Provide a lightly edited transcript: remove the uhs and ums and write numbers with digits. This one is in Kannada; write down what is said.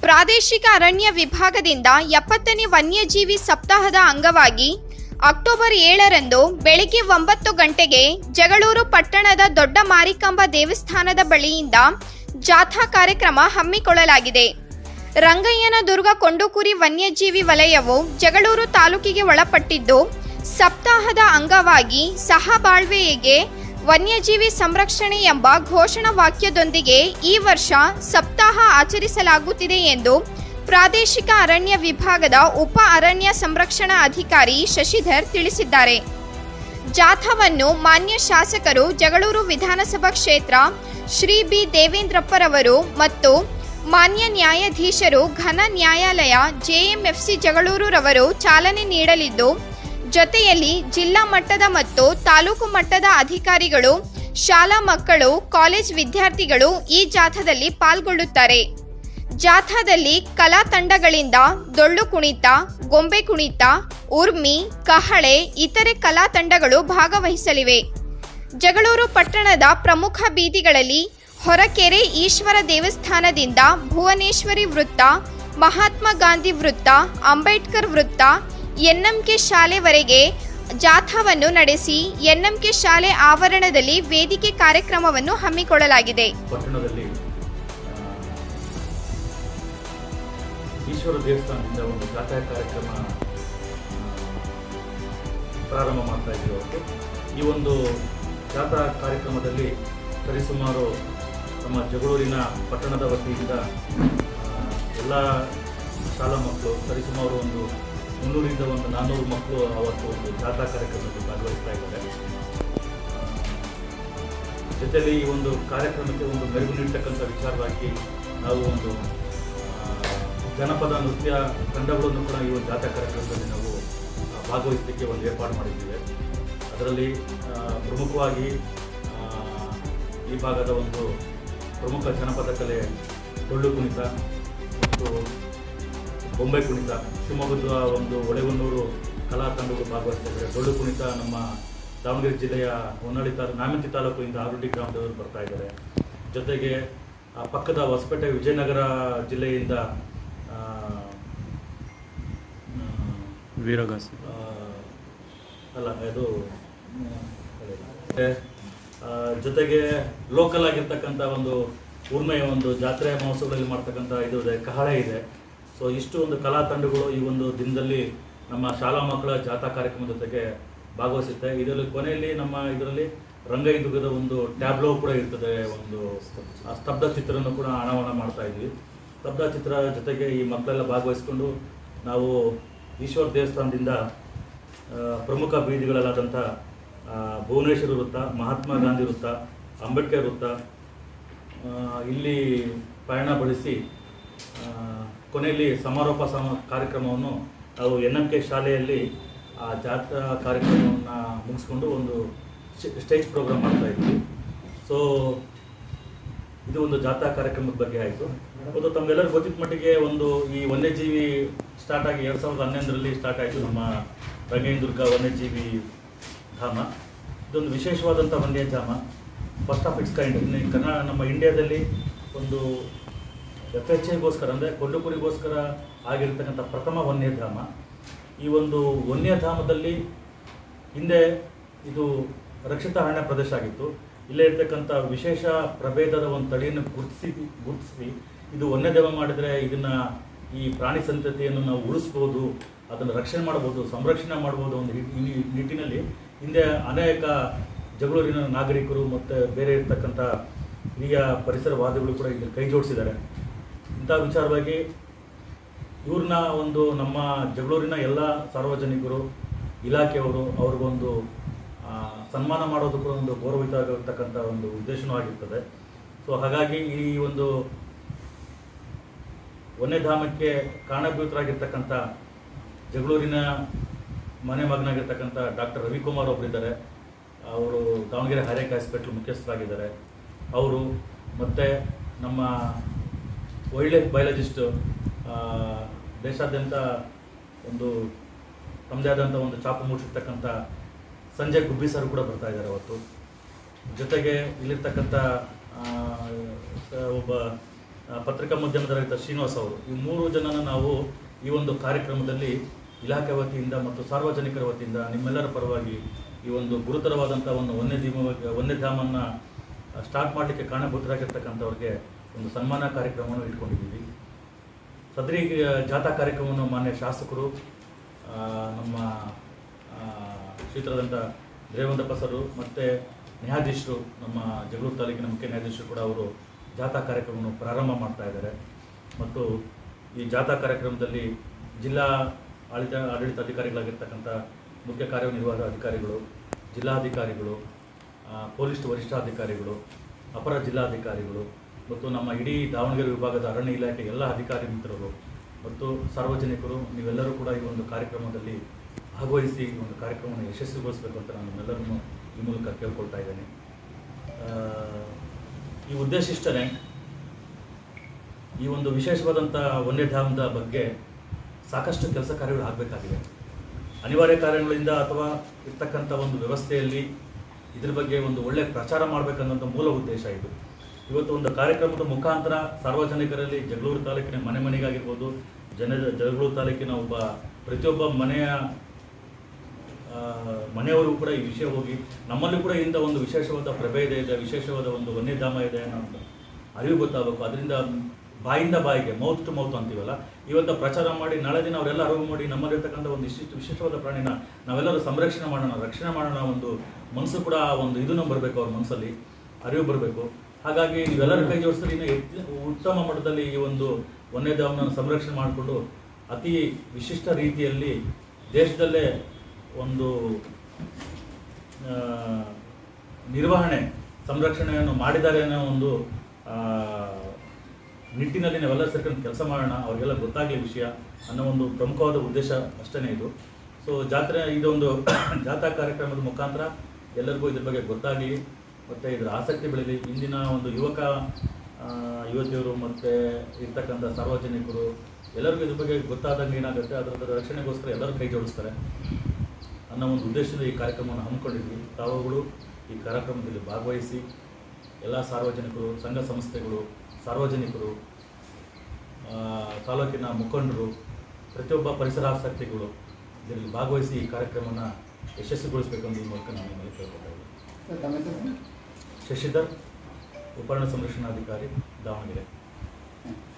ಪ್ರಾದೇಶಿಕ ಅರಣ್ಯ ವಿಭಾಗದಿಂದ 70ನೇ ವನ್ಯಜೀವಿ ಸಪ್ತಾಹದ ಅಂಗವಾಗಿ ಅಕ್ಟೋಬರ್ 7ರಂದು ಬೆಳಗ್ಗೆ 9 ಗಂಟೆಗೆ ಜಗಳೂರು ಪಟ್ಟಣದ ದೊಡ್ಡ ಮಾರಿಕಾಂಬ ದೇವಸ್ಥಾನದ ಬಳಿಯಿಂದ ಜಾಥಾ ಕಾರ್ಯಕ್ರಮ ಹಮ್ಮಿಕೊಳ್ಳಲಾಗಿದೆ. ರಂಗಯ್ಯನದುರ್ಗ ಕೊಂಡುಕುರಿ ವನ್ಯಜೀವಿ ವಲಯವು ಜಗಳೂರು ತಾಲೂಕಿಗೆ ಒಳಪಟ್ಟಿದ್ದು, ಸಪ್ತಾಹದ ಅಂಗವಾಗಿ ಸಹಬಾಳ್ವೆಗೆ ವನ್ಯಜೀವಿ ಸಂರಕ್ಷಣೆ ಎಂಬ ಘೋಷಣಾ ವಾಕ್ಯದೊಂದಿಗೆ ಈ ವರ್ಷ ಸಪ್ತಾಹ ಆಚರಿಸಲಾಗುತ್ತಿದೆ ಎಂದು ಪ್ರಾದೇಶಿಕ ಅರಣ್ಯ ವಿಭಾಗದ ಉಪ ಅರಣ್ಯ ಸಂರಕ್ಷಣಾ ಅಧಿಕಾರಿ ಶಶಿಧರ್ ತಿಳಿಸಿದ್ದಾರೆ. ಜಾಥಾವನ್ನು ಮಾನ್ಯ ಶಾಸಕರು ಜಗಳೂರು ವಿಧಾನಸಭಾ ಕ್ಷೇತ್ರ ಶ್ರೀ ಬಿ ದೇವೇಂದ್ರಪ್ಪರವರು ಮತ್ತು ಮಾನ್ಯ ನ್ಯಾಯಾಧೀಶರು ಘನ ನ್ಯಾಯಾಲಯ ಜೆಎಂಎಫ್ಸಿ ಜಗಳೂರು ರವರು ಚಾಲನೆ ನೀಡಲಿದ್ದು, ಜೊತೆಯಲ್ಲಿ ಜಿಲ್ಲಾ ಮಟ್ಟದ ಮತ್ತು ತಾಲೂಕು ಮಟ್ಟದ ಅಧಿಕಾರಿಗಳು, ಶಾಲಾ ಮಕ್ಕಳು, ಕಾಲೇಜ್ ವಿದ್ಯಾರ್ಥಿಗಳು ಈ ಜಾಥಾದಲ್ಲಿ ಪಾಲ್ಗೊಳ್ಳುತ್ತಾರೆ. ಜಾಥಾದಲ್ಲಿ ಕಲಾ ತಂಡಗಳಿಂದ ಡೊಳ್ಳು ಕುಣಿತ, ಗೊಂಬೆ ಕುಣಿತ, ಉರ್ಮಿ, ಕಹಳೆ ಇತರೆ ಕಲಾ ತಂಡಗಳು ಭಾಗವಹಿಸಲಿವೆ. ಜಗಳೂರು ಪಟ್ಟಣದ ಪ್ರಮುಖ ಬೀದಿಗಳಲ್ಲಿ ಹೊರಕೆರೆ ಈಶ್ವರ ದೇವಸ್ಥಾನದಿಂದ ಭುವನೇಶ್ವರಿ ವೃತ್ತ, ಮಹಾತ್ಮ ಗಾಂಧಿ ವೃತ್ತ, ಅಂಬೇಡ್ಕರ್ ವೃತ್ತ, ಎನ್ಎಂಕೆ ಶಾಲೆವರೆಗೆ ಜಾಥಾವನ್ನು ನಡೆಸಿ ಎನ್ಎಂಕೆ ಶಾಲೆ ಆವರಣದಲ್ಲಿ ವೇದಿಕೆ ಕಾರ್ಯಕ್ರಮವನ್ನು ಹಮ್ಮಿಕೊಳ್ಳಲಾಗಿದೆ. ಪಟ್ಟಣದಲ್ಲಿ ಈಶ್ವರ ದೇವಸ್ಥಾನದಿಂದ ಒಂದು ಜಾಥಾ ಕಾರ್ಯಕ್ರಮ ಪ್ರಾರಂಭ ಮಾಡ್ತಾ ಇದ್ದೀವಿ. ಈ ಒಂದು ಜಾಥಾ ಕಾರ್ಯಕ್ರಮದಲ್ಲಿ ಸರಿಸುಮಾರು ನಮ್ಮ ಜಗಳೂರಿನ ಪಟ್ಟಣದ ವತಿಯಿಂದ ಎಲ್ಲ ಶಾಲಾ ಮಕ್ಕಳು ಸರಿಸುಮಾರು ಒಂದು 300ರಿಂದ 400 ಮಕ್ಕಳು ಅವತ್ತು ಒಂದು ಜಾಥಾ ಕಾರ್ಯಕ್ರಮದಲ್ಲಿ ಭಾಗವಹಿಸ್ತಾ ಇದ್ದಾರೆ. ಜೊತೆಯಲ್ಲಿ ಈ ಒಂದು ಕಾರ್ಯಕ್ರಮಕ್ಕೆ ಒಂದು ಮೆರುಗು ನೀಡತಕ್ಕಂಥ ವಿಚಾರವಾಗಿ ನಾವು ಒಂದು ಜನಪದ ನೃತ್ಯ ತಂಡಗಳನ್ನು ಕೂಡ ಈ ಒಂದು ಜಾಥಾ ಕಾರ್ಯಕ್ರಮದಲ್ಲಿ ನಾವು ಭಾಗವಹಿಸಲಿಕ್ಕೆ ಒಂದು ಏರ್ಪಾಡು ಮಾಡಿದ್ದೇವೆ. ಅದರಲ್ಲಿ ಪ್ರಮುಖವಾಗಿ ಈ ಭಾಗದ ಒಂದು ಪ್ರಮುಖ ಜನಪದ ಕಲೆ ಡೊಳ್ಳು ಕುಣಿತ ಮತ್ತು ಬೊಂಬೆ ಕುಣಿತ, ಶಿವಮೊಗ್ಗದ ಒಂದು ಹೊಳೆಹೊನ್ನೂರು ಕಲಾ ತಂಡಗಳು ಭಾಗವಹಿಸ್ತಿದ್ದಾರೆ. ಡೊಳ್ಳು ಕುಣಿತ ನಮ್ಮ ದಾವಣಗೆರೆ ಜಿಲ್ಲೆಯ ಹೊನ್ನಾಳಿ ನ್ಯಾಮತಿ ತಾಲೂಕಿನಿಂದ ಆರುಡಿ ಗ್ರಾಮದವರು ಬರ್ತಾ ಇದ್ದಾರೆ. ಜೊತೆಗೆ ಪಕ್ಕದ ಹೊಸಪೇಟೆ ವಿಜಯನಗರ ಜಿಲ್ಲೆಯಿಂದ ವೀರಗಾಸ ಅಲ್ಲ ಇದು ಜೊತೆಗೆ ಲೋಕಲ್ ಆಗಿರ್ತಕ್ಕಂಥ ಒಂದು ಊರ್ಮೆಯ ಒಂದು ಜಾತ್ರೆ ಮಹೋತ್ಸವಗಳಲ್ಲಿ ಮಾಡ್ತಕ್ಕಂಥ ಇದು ಇದೆ, ಕಹಳೆ ಇದೆ. ಸೊ ಇಷ್ಟು ಒಂದು ಕಲಾ ತಂಡಗಳು ಈ ಒಂದು ದಿನದಲ್ಲಿ ನಮ್ಮ ಶಾಲಾ ಮಕ್ಕಳ ಜಾಥಾ ಕಾರ್ಯಕ್ರಮದ ಜೊತೆಗೆ ಭಾಗವಹಿಸುತ್ತೆ. ಇದರಲ್ಲಿ ಕೊನೆಯಲ್ಲಿ ನಮ್ಮ ಇದರಲ್ಲಿ ರಂಗಯ್ಯನದುರ್ಗದ ಒಂದು ಟ್ಯಾಬ್ಲೋ ಕೂಡ ಇರ್ತದೆ. ಒಂದು ಸ್ತಬ್ಧ ಚಿತ್ರವನ್ನು ಕೂಡ ಅನಾವರಣ ಮಾಡ್ತಾ ಇದ್ವಿ. ಸ್ತಬ್ಧ ಚಿತ್ರ ಜೊತೆಗೆ ಈ ಮಕ್ಕಳೆಲ್ಲ ಭಾಗವಹಿಸ್ಕೊಂಡು ನಾವು ಈಶ್ವರ ದೇವಸ್ಥಾನದಿಂದ ಪ್ರಮುಖ ಬೀದಿಗಳಲ್ಲಾದಂಥ ಭುವನೇಶ್ವರ ವೃತ್ತ, ಮಹಾತ್ಮ ಗಾಂಧಿ ವೃತ್ತ, ಅಂಬೇಡ್ಕರ್ ವೃತ್ತ ಇಲ್ಲಿ ಪಯಣ ಬಳಸಿ ಕೊನೆಯಲ್ಲಿ ಸಮಾರೋಪ ಕಾರ್ಯಕ್ರಮವನ್ನು ನಾವು ಎನ್ಎಂಕೆ ಶಾಲೆಯಲ್ಲಿ ಆ ಜಾಥಾ ಕಾರ್ಯಕ್ರಮವನ್ನು ಮುಗಿಸ್ಕೊಂಡು ಒಂದು ಸ್ಟೇಜ್ ಪ್ರೋಗ್ರಾಮ್ ಮಾಡ್ತಾ ಇದ್ವಿ. ಸೊ ಇದು ಒಂದು ಜಾಥಾ ಕಾರ್ಯಕ್ರಮದ ಬಗ್ಗೆ ಆಯಿತು. ಮತ್ತು ತಮಗೆಲ್ಲರಿಗೂ ಗೊತ್ತಿದ್ದ ಮಟ್ಟಿಗೆ ಒಂದು ಈ ವನ್ಯಜೀವಿ ಸ್ಟಾರ್ಟ್ ಆಗಿ 2011ರಲ್ಲಿ ಸ್ಟಾರ್ಟ್ ಆಯಿತು ನಮ್ಮ ರಂಗಯ್ಯನದುರ್ಗ ವನ್ಯಜೀವಿ ಧಾಮ. ಇದೊಂದು ವಿಶೇಷವಾದಂಥ ವನ್ಯಧಾಮ, ಫಸ್ಟ್ ಆಫ್ ಇಟ್ಸ್ ಕೈಂಡ್. ನಮ್ಮ ಇಂಡಿಯಾದಲ್ಲಿ ಒಂದು FHAಗೋಸ್ಕರ ಅಂದರೆ ಕೊಂಡುಕುರಿಗೋಸ್ಕರ ಆಗಿರ್ತಕ್ಕಂಥ ಪ್ರಥಮ ವನ್ಯಧಾಮ. ಈ ಒಂದು ವನ್ಯಧಾಮದಲ್ಲಿ ಹಿಂದೆ ಇದು ರಕ್ಷಿತ ಅರಣ್ಯ ಪ್ರದೇಶ ಆಗಿತ್ತು. ಇಲ್ಲೇ ಇರ್ತಕ್ಕಂಥ ವಿಶೇಷ ಪ್ರಭೇದದ ಒಂದು ತಳಿಯನ್ನು ಗುರುತಿಸಿ ಇದು ವನ್ಯಧಾಮ ಮಾಡಿದರೆ ಇದನ್ನು ಈ ಪ್ರಾಣಿ ಸಂತತಿಯನ್ನು ನಾವು ಉಳಿಸ್ಬೋದು, ಅದನ್ನು ರಕ್ಷಣೆ ಮಾಡ್ಬೋದು, ಸಂರಕ್ಷಣೆ ಮಾಡ್ಬೋದು. ಒಂದು ಈ ನಿಟ್ಟಿನಲ್ಲಿ ಹಿಂದೆ ಅನೇಕ ಜಗಳೂರಿನ ನಾಗರಿಕರು ಮತ್ತು ಬೇರೆ ಇರ್ತಕ್ಕಂಥ ಹಿರಿಯ ಪರಿಸರವಾದಿಗಳು ಕೂಡ ಇಲ್ಲಿ ಕೈ ಜೋಡಿಸಿದ್ದಾರೆ. ಇಂಥ ವಿಚಾರವಾಗಿ ಇವ್ರನ್ನ ಒಂದು ನಮ್ಮ ಜಗಳೂರಿನ ಎಲ್ಲ ಸಾರ್ವಜನಿಕರು, ಇಲಾಖೆಯವರು ಅವ್ರಿಗೊಂದು ಸನ್ಮಾನ ಮಾಡೋದು ಕೂಡ ಒಂದು ಗೌರವಿತವಾಗಿರ್ತಕ್ಕಂಥ ಒಂದು ಉದ್ದೇಶನೂ ಆಗಿರ್ತದೆ. ಸೊ ಹಾಗಾಗಿ ಈ ಒಂದು ವನ್ಯಧಾಮಕ್ಕೆ ಕಾರಣಭೂತರಾಗಿರ್ತಕ್ಕಂಥ ಜಗಳೂರಿನ ಮನೆ ಮಗನಾಗಿರ್ತಕ್ಕಂಥ ಡಾಕ್ಟರ್ ರವಿಕುಮಾರ್ ಒಬ್ಬರಿದ್ದಾರೆ. ಅವರು ದಾವಣಗೆರೆ ಹೈರೇಕ್ ಹಾಸ್ಪಿಟಲ್ ಮುಖ್ಯಸ್ಥರಾಗಿದ್ದಾರೆ. ಅವರು ಮತ್ತು ನಮ್ಮ ವೈಲ್ಡ್ ಲೈಫ್ ಬಯಾಲಜಿಸ್ಟ್ ದೇಶಾದ್ಯಂತ ಒಂದು ತಮ್ಮದೇ ಆದಂಥ ಒಂದು ಛಾಪು ಮೂಡಿಸಿರ್ತಕ್ಕಂಥ ಸಂಜಯ್ ಗುಬ್ಬಿ ಸರ್ ಕೂಡ ಬರ್ತಾ ಇದ್ದಾರೆ ಅವತ್ತು. ಜೊತೆಗೆ ಇಲ್ಲಿರ್ತಕ್ಕಂಥ ಒಬ್ಬ ಪತ್ರಿಕಾ ಮಾಧ್ಯಮದ ರೈತ ಶ್ರೀನಿವಾಸ್ ಅವರು, ಈ 3 ಜನನ ನಾವು ಈ ಒಂದು ಕಾರ್ಯಕ್ರಮದಲ್ಲಿ ಇಲಾಖೆ ವತಿಯಿಂದ ಮತ್ತು ಸಾರ್ವಜನಿಕರ ವತಿಯಿಂದ ನಿಮ್ಮೆಲ್ಲರ ಪರವಾಗಿ ಈ ಒಂದು ಗುರುತರವಾದಂಥ ಒಂದು ವನ್ಯಧಾಮವನ್ನು ಸ್ಟಾರ್ಟ್ ಮಾಡಲಿಕ್ಕೆ ಕಾರಣಭೂತರಾಗಿರ್ತಕ್ಕಂಥವ್ರಿಗೆ ಒಂದು ಸನ್ಮಾನ ಕಾರ್ಯಕ್ರಮವನ್ನು ಇಟ್ಕೊಂಡಿದ್ದೀವಿ. ಸದರಿ ಜಾಥಾ ಕಾರ್ಯಕ್ರಮವನ್ನು ಮಾನ್ಯ ಶಾಸಕರು, ನಮ್ಮ ಕ್ಷೇತ್ರದಂಥ ರೇವಂತಪ್ಪ ಸರು ಮತ್ತು ನ್ಯಾಯಾಧೀಶರು, ನಮ್ಮ ಜಗಳೂರು ತಾಲೂಕಿನ ಮುಖ್ಯ ನ್ಯಾಯಾಧೀಶರು ಕೂಡ ಅವರು ಜಾಥಾ ಕಾರ್ಯಕ್ರಮವನ್ನು ಪ್ರಾರಂಭ ಮಾಡ್ತಾ ಇದ್ದಾರೆ. ಮತ್ತು ಈ ಜಾಥಾ ಕಾರ್ಯಕ್ರಮದಲ್ಲಿ ಜಿಲ್ಲಾ ಆಡಳಿತಾಧಿಕಾರಿಗಳಾಗಿರ್ತಕ್ಕಂಥ ಮುಖ್ಯ ಕಾರ್ಯನಿರ್ವಾಹಕ ಅಧಿಕಾರಿಗಳು, ಜಿಲ್ಲಾಧಿಕಾರಿಗಳು, ಪೊಲೀಸ್ ವರಿಷ್ಠಾಧಿಕಾರಿಗಳು, ಅಪರ ಜಿಲ್ಲಾಧಿಕಾರಿಗಳು ಮತ್ತು ನಮ್ಮ ಇಡೀ ದಾವಣಗೆರೆ ವಿಭಾಗದ ಅರಣ್ಯ ಇಲಾಖೆ ಎಲ್ಲ ಅಧಿಕಾರಿ ಮಿತ್ರರು ಮತ್ತು ಸಾರ್ವಜನಿಕರು ನೀವೆಲ್ಲರೂ ಕೂಡ ಈ ಒಂದು ಕಾರ್ಯಕ್ರಮದಲ್ಲಿ ಭಾಗವಹಿಸಿ ಈ ಒಂದು ಕಾರ್ಯಕ್ರಮವನ್ನು ಯಶಸ್ವಿಗೊಳಿಸಬೇಕು ಅಂತ ನಾನು ನಿಮ್ಮೆಲ್ಲರನ್ನು ಈ ಮೂಲಕ ಕೇಳ್ಕೊಳ್ತಾ ಇದ್ದೇನೆ. ಈ ಉದ್ದೇಶ ಇಷ್ಟನೇ, ಈ ಒಂದು ವಿಶೇಷವಾದಂಥ ವನ್ಯಧಾಮದ ಬಗ್ಗೆ ಸಾಕಷ್ಟು ಕೆಲಸ ಕಾರ್ಯಗಳು ಆಗಬೇಕಾಗಿದೆ. ಅನಿವಾರ್ಯ ಕಾರಣಗಳಿಂದ ಅಥವಾ ಇರ್ತಕ್ಕಂಥ ಒಂದು ವ್ಯವಸ್ಥೆಯಲ್ಲಿ ಇದ್ರ ಬಗ್ಗೆ ಒಂದು ಒಳ್ಳೆಯ ಪ್ರಚಾರ ಮಾಡಬೇಕನ್ನೋಂಥ ಮೂಲ ಉದ್ದೇಶ ಇದು. ಇವತ್ತು ಒಂದು ಕಾರ್ಯಕ್ರಮದ ಮುಖಾಂತರ ಸಾರ್ವಜನಿಕರಲ್ಲಿ ಜಗಳೂರು ತಾಲೂಕಿನ ಮನೆಗಾಗಿರ್ಬೋದು, ಜಗಳೂರು ತಾಲೂಕಿನ ಪ್ರತಿಯೊಬ್ಬ ಮನೆಯವರು ಕೂಡ ಈ ವಿಷಯ ಹೋಗಿ ನಮ್ಮಲ್ಲಿ ಕೂಡ ಇಂಥ ಒಂದು ವಿಶೇಷವಾದ ಪ್ರಭೇದ ಇದೆ, ವಿಶೇಷವಾದ ಒಂದು ವನ್ಯಧಾಮ ಇದೆ ಅನ್ನೋ ಅರಿವು ಗೊತ್ತಾಗಬೇಕು. ಅದರಿಂದ ಬಾಯಿಂದ ಬಾಯಿಗೆ, ಮೌತ್ ಟು ಮೌತ್ ಅಂತೀವಲ್ಲ, ಇವತ್ತು ಪ್ರಚಾರ ಮಾಡಿ ನಾಳೆ ದಿನ ಅವರೆಲ್ಲ ಅರಿವು ಮಾಡಿ ನಮ್ಮಲ್ಲಿರ್ತಕ್ಕಂಥ ಒಂದು ವಿಶೇಷವಾದ ಪ್ರಾಣಿನ ನಾವೆಲ್ಲರೂ ಸಂರಕ್ಷಣೆ ಮಾಡೋಣ, ರಕ್ಷಣೆ ಮಾಡೋಣ, ಒಂದು ಮನಸ್ಸು ಕೂಡ ಒಂದು ಇದನ್ನು ಬರಬೇಕು, ಅವ್ರ ಮನಸ್ಸಲ್ಲಿ ಅರಿವು ಬರಬೇಕು. ಹಾಗಾಗಿ ನೀವೆಲ್ಲರ ಕೈ ಜೋಡಿಸಿದ್ರೆ ಇನ್ನು ಉತ್ತಮ ಮಟ್ಟದಲ್ಲಿ ಈ ಒಂದು ವನ್ಯಧಾಮನ ಸಂರಕ್ಷಣೆ ಮಾಡಿಕೊಂಡು ಅತಿ ವಿಶಿಷ್ಟ ರೀತಿಯಲ್ಲಿ ದೇಶದಲ್ಲೇ ಒಂದು ನಿರ್ವಹಣೆ ಸಂರಕ್ಷಣೆಯನ್ನು ಮಾಡಿದ್ದಾರೆ ಅನ್ನೋ ಒಂದು ನಿಟ್ಟಿನಲ್ಲಿ ನಾವೆಲ್ಲ ಸೇರ್ಕೊಂಡು ಕೆಲಸ ಮಾಡೋಣ, ಅವ್ರಿಗೆಲ್ಲ ಗೊತ್ತಾಗಲಿ ವಿಷಯ ಅನ್ನೋ ಒಂದು ಪ್ರಮುಖವಾದ ಉದ್ದೇಶ ಅಷ್ಟೇ ಇದು. ಸೊ ಇದೊಂದು ಜಾಥಾ ಕಾರ್ಯಕ್ರಮದ ಮುಖಾಂತರ ಎಲ್ಲರಿಗೂ ಇದ್ರ ಬಗ್ಗೆ ಗೊತ್ತಾಗಲಿ ಮತ್ತು ಇದರ ಆಸಕ್ತಿ ಬೆಳೀಲಿ. ಇಂದಿನ ಒಂದು ಯುವತಿಯರು ಮತ್ತು ಇರ್ತಕ್ಕಂಥ ಸಾರ್ವಜನಿಕರು ಎಲ್ಲರಿಗೂ ಇದ್ರ ಬಗ್ಗೆ ಗೊತ್ತಾದಂಗೆ ಏನಾಗುತ್ತೆ, ಅದರ ರಕ್ಷಣೆಗೋಸ್ಕರ ಎಲ್ಲರೂ ಕೈ ಜೋಡಿಸ್ತಾರೆ ಅನ್ನೋ ಒಂದು ಉದ್ದೇಶದಿಂದ ಈ ಕಾರ್ಯಕ್ರಮವನ್ನು ಹಮ್ಮಿಕೊಂಡಿದ್ವಿ. ತಾವುಗಳು ಈ ಕಾರ್ಯಕ್ರಮದಲ್ಲಿ ಭಾಗವಹಿಸಿ ಎಲ್ಲ ಸಾರ್ವಜನಿಕರು, ಸಂಘ ಸಂಸ್ಥೆಗಳು, ಸಾರ್ವಜನಿಕರು, ತಾಲೂಕಿನ ಮುಖಂಡರು, ಪ್ರತಿಯೊಬ್ಬ ಪರಿಸರಾಸಕ್ತಿಗಳು ಇದರಲ್ಲಿ ಭಾಗವಹಿಸಿ ಈ ಕಾರ್ಯಕ್ರಮನ ಯಶಸ್ವಿಗೊಳಿಸಬೇಕು ಅಂತ ಈ ಮೂಲಕ ನಾನು ನಿಮ್ಮಲ್ಲಿ ಕೇಳ್ಕೊತಾ ಇದ್ದೀನಿ. ಶಶಿಧರ್, ಉಪರಣ ಸಂರಕ್ಷಣಾಧಿಕಾರಿ, ದಾವಣಗೆರೆ.